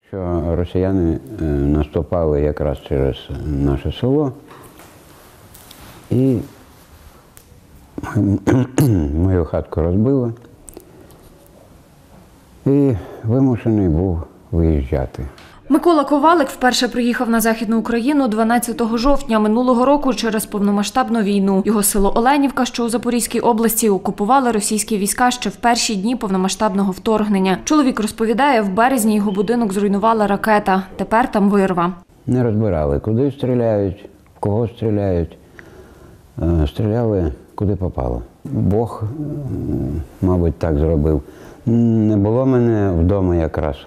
Що росіяни наступали якраз через наше село, і мою хатку розбило, і вимушений був виїжджати. Микола Ковалик вперше приїхав на Західну Україну 12 жовтня минулого року через повномасштабну війну. Його село Оленівка, що у Запорізькій області, окупували російські війська ще в перші дні повномасштабного вторгнення. Чоловік розповідає, в березні його будинок зруйнувала ракета. Тепер там вирва. Не розбирали, куди стріляють, в кого стріляють. Стріляли, куди попало. Бог, мабуть, так зробив. Не було мене вдома якраз.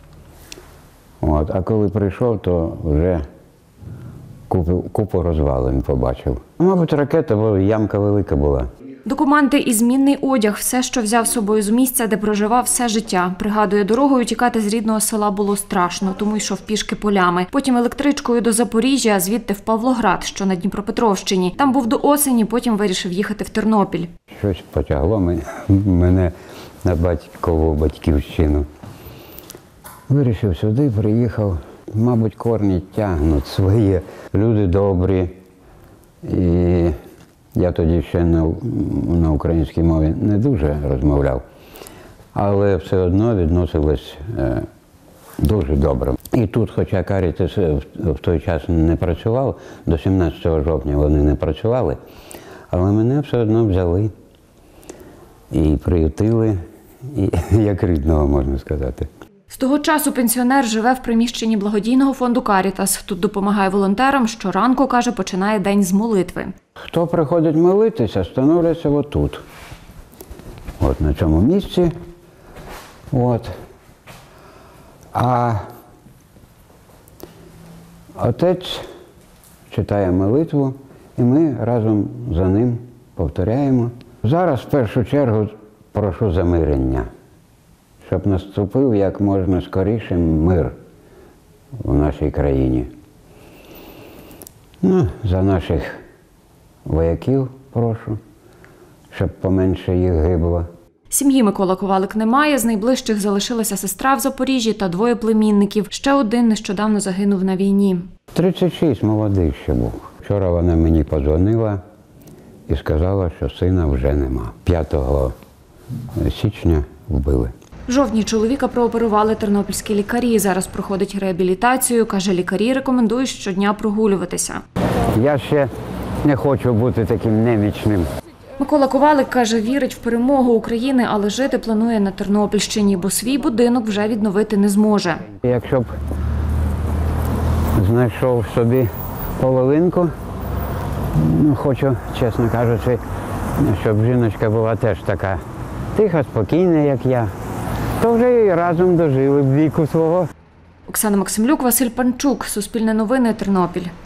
А коли прийшов, то вже купу розвалин побачив. Мабуть, ракета, бо ямка велика була. Документи і змінний одяг – все, що взяв з собою з місця, де проживав все життя. Пригадує, дорогою тікати з рідного села було страшно, тому йшов пішки полями. Потім електричкою до Запоріжжя, а звідти в Павлоград, що на Дніпропетровщині. Там був до осені, потім вирішив їхати в Тернопіль. Щось потягло мене на батькову батьківщину. Вирішив сюди, приїхав. Мабуть, корні тягнуть свої. Люди добрі. І я тоді ще на українській мові не дуже розмовляв, але все одно відносились дуже добре. І тут, хоча Карітас в той час не працював, до 17 жовтня вони не працювали, але мене все одно взяли і приютили, і, як рідного, можна сказати. З того часу пенсіонер живе в приміщенні благодійного фонду «Карітас». Тут допомагає волонтерам, щоранку, каже, починає день з молитви. Хто приходить молитися, становляться отут. От на цьому місці. А отець читає молитву, і ми разом за ним повторяємо. Зараз в першу чергу прошу замирення, щоб наступив як можна скоріше мир в нашій країні. За наших вояків прошу, щоб поменше їх гибло. Сім'ї Микола Ковалик не має, з найближчих залишилася сестра в Запоріжжі та 2 племінників. Ще один нещодавно загинув на війні. 36 молодий ще був. Вчора вона мені подзвонила і сказала, що сина вже нема. 5 січня вбили. В жовтні чоловіка прооперували тернопільські лікарі. Зараз проходить реабілітацію. Каже, лікарі рекомендують щодня прогулюватися. Я ще не хочу бути таким немічним. Микола Ковалик, каже, вірить в перемогу України, але жити планує на Тернопільщині, бо свій будинок вже відновити не зможе. Якщо б знайшов собі половинку, хочу, чесно кажучи, щоб жіночка була теж така тиха, спокійна, як я, то вже і разом дожили б віку свого. Оксана Максимлюк, Василь Панчук, Суспільне новини, Тернопіль.